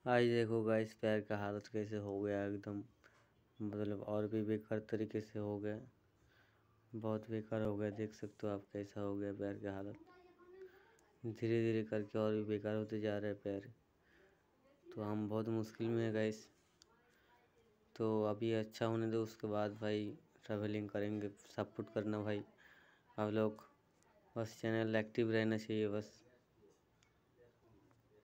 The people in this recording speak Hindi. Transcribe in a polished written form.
आज देखो गाइस पैर का हालत कैसे हो गया एकदम, मतलब और भी बेकार तरीके से हो गया, बहुत बेकार हो गया। देख सकते हो आप कैसा हो गया पैर का हालत। धीरे धीरे करके और भी बेकार होते जा रहे हैं पैर। तो हम बहुत मुश्किल में है गाइस। तो अभी अच्छा होने दो, उसके बाद भाई ट्रैवलिंग करेंगे। सपोर्ट करना भाई आप लोग, बस चैनल एक्टिव रहना चाहिए बस।